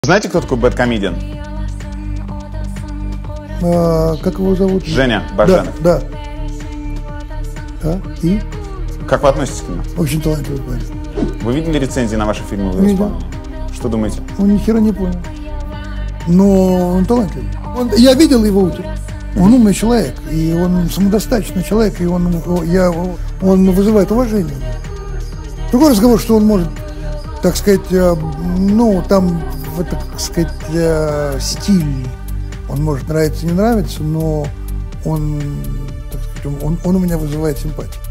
Знаете, кто такой бэдкомедиан? Как его зовут? Женя Баженов. Да. И? Как вы относитесь к нему? Очень талантливый парень. Вы видели рецензии на ваши фильмы? Вы Видел. Что думаете? Он ни хера не понял. Но он талантливый. Я видел его утро. Он умный человек, и он самодостаточный человек, и он вызывает уважение. Другой разговор, что он может, так сказать, стиль, он может нравиться, не нравиться, но он у меня вызывает симпатию.